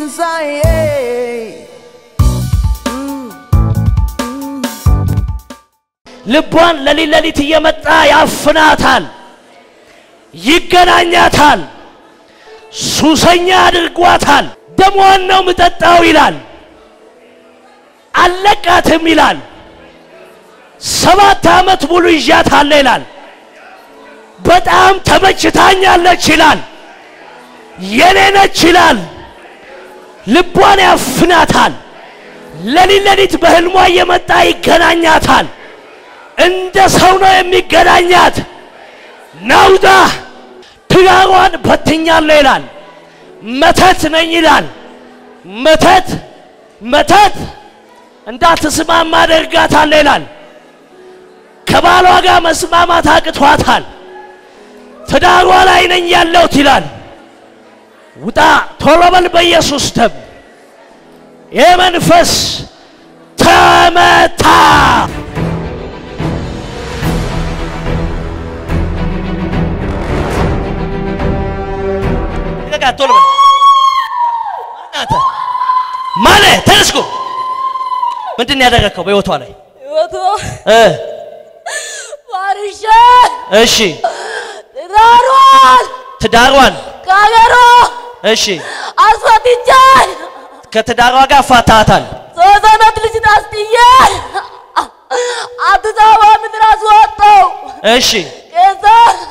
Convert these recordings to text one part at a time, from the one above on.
ትንሣኤ ልቧን ለሊት እየመጣ ያፍናታል ይገናኛታል ሱሰኛ አድርጓታል ደሟን ነው ምጠጣው ይላል አለቃትም ይላል 7 ዓመት ሙሉ ይዣታለሁ ይላል በጣም ተመችታኛለች ይላል የኔነች ይላል ልቧን ያፍናታል ለሊት በህልሟ እየመጣ ይገናኛታል እንደ ሰው ነው የሚገናኛት ናውጣ ትዳሯን በትኛለሁ ይላል መተት ነኝ ይላል መተት እንዳትስማማ አደርጋታለሁ ይላል ከባሏ ጋር መስማማት አቅቷታል ትዳሯ ላይ ነኝ ያለሁት ይላል ውጣ ቶሎ በል በኢየሱስ ደም የመንፈስ ተመታ ቶሎ በል ማነህ ተነስኩ ምንድን ያደረከው በህይወቷ ላይ ህይወቷ ማርሻ እሺ ትዳሯን ካገሮ እሺ አስወጥቻል ከትዳሯ ጋር ፋታታል 3 ዓመት ልጅ ታስጥዬ አዲስ አበባ ምድር አስወጣው እሺ ከዛ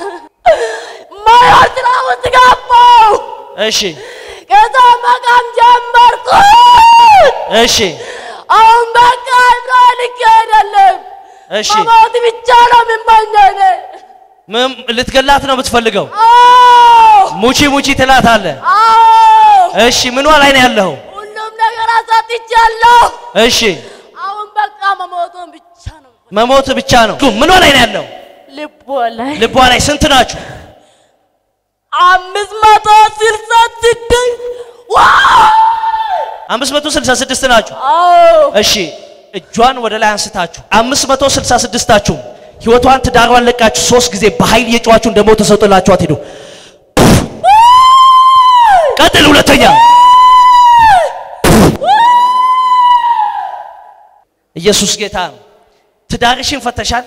ማያርትና ወጥጋባው እሺ ከዛ መቃም ጀመርኩ እሺ አሁን በቃ ልክ አይደለም እሺ ማማት ብቻ ነው የምመኘው ልትገላት ነው የምትፈልገው ሙቺ ትላታለህ እሺ ምንዋ ላይ ነው ያለው ሁሉም ነገር አሳጥቻለሁ እሺ አሁን በቃ መሞት ብቻ ነው ምንዋ ላይ ነው ያለው ልቧ ላይ ስንት ናችሁ 566 ናችሁ እሺ እጇን ወደ ላይ አንስታችሁ 566 ታችሁ ህይወቷን ትዳሯን ለቃችሁ 3 ጊዜ በኃይል የጫዋችሁ እንደሞት ተሰጥቶላችሁ አትሄዱ ቀጥል ሁለተኛ ኢየሱስ ጌታ ነው ትዳርሽን ፈተሻል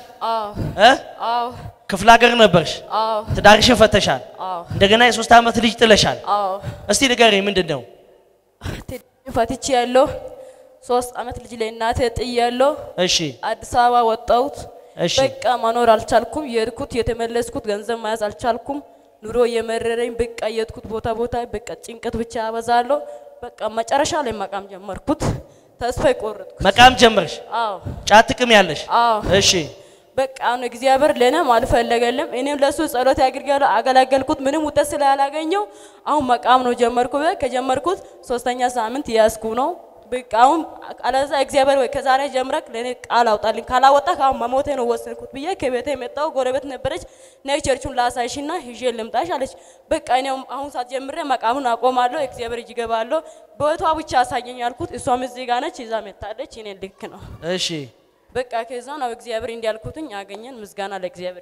ክፍለ ሀገር ነበርሽ ትዳርሽን ፈተሻል እንደገና የ3 ዓመት ልጅ ጥለሻል እስቲ ንገሪኝ ምንድነው ፈትቼ ያለው 3 ዓመት ልጅ ላይ እናቴ ጥያለሁ እሺ አዲስ አበባ ወጣሁት በቃ መኖር አልቻልኩም የርኩት የተመለስኩት ገንዘብ ማያዝ አልቻልኩም ኑሮ የመረረኝ በቃ የትኩት ቦታ በቃ ጭንቀት ብቻ አበዛለሁ በቃ መጨረሻ ላይ መቃም ጀመርኩት ተስፋ ይቆርጥኩ መቃም ጀመርሽ ጫት ጥቅም ያለሽ እሺ በቃ ነው እግዚአብሔር ለኔ ማልፈለገለም እኔም ለሱ ጸሎት ያግርጋለሁ አገላገልኩት ምንም ውጤት ስላላገኘው አሁን መቃም ነው ጀመርኩ ከጀመርኩት 3ኛ ሳምንት ያስኩ ነው በቃ አሁን አለዛ እግዚአብሔር ወይ ከዛሬ ጀምረክ ለኔ ቃል አውጣልኝ ካላወጣክ አሁን መሞቴ ነው ወሰንኩት ብዬ ከቤቴ መጣው ጎረቤት ነበረች ነይ ቸርቹን ላሳይሽና ሂጄ ልምጣሽ አለች በቃ እኔም አሁን ሳት ጀምሬ መቃሙን አቆማለሁ እግዚአብሔር ይገባለሁ በወቷ ብቻ አሳየኝ ያልኩት እሷም እዚህ ጋር ነች ይዛ መጣለች እኔ ልክ ነው እሺ በቃ ከዛ ነው እግዚአብሔር እንዲያልኩትኝ ያገኘን ምስጋና ለእግዚአብሔር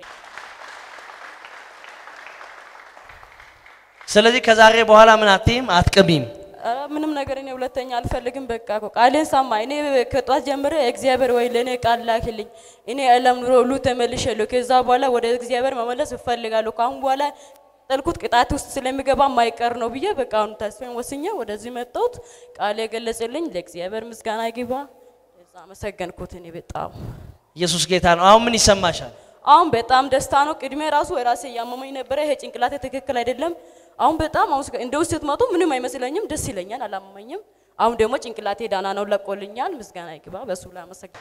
ስለዚህ ከዛሬ በኋላ ምን አትይም አትቀሚም ምንም ነገር እኔ ሁለተኛ አልፈልግም በቃ ቃሌን ሰማኝ እኔ ከጧት ጀምሬ እግዚአብሔር ወይ ለኔ ቃል ላክልኝ እኔ ዓለም ኑሮ ሁሉ ተመልሼለሁ ከዛ በኋላ ወደ እግዚአብሔር መመለስ እፈልጋለሁ ካሁን በኋላ ጠልኩት ቅጣት ውስጥ ስለሚገባ ማይቀር ነው ብዬ በቃ አሁን ተስፋን ወስኜ ወደዚህ መጣሁት ቃል የገለጸልኝ ለእግዚአብሔር ምስጋና ይግባ እዛ መሰገንኩት እኔ በጣም ኢየሱስ ጌታ ነው አሁን ምን ይሰማሻል አሁን በጣም ደስታ ነው ቅድሜ ራሱ ራሴ ያመመኝ ነበር ይሄ ጭንቅላቴ ትክክል አይደለም አሁን በጣም አሁን እንደው ስትመጡ ምንም አይመስለኝም ደስ ይለኛል አላመመኝም አሁን ደግሞ ጭንቅላቴ ዳና ነው ለቆልኛል ምስጋና ይግባ በሱ ላይ መሰገን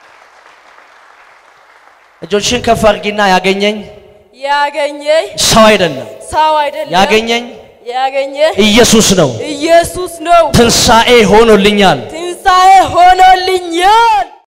እጆችሽን ከፍ አድርጊና ያገኘኝ ሰው አይደለም ያገኘኝ ኢየሱስ ነው ትንሣኤ ሆኖልኛል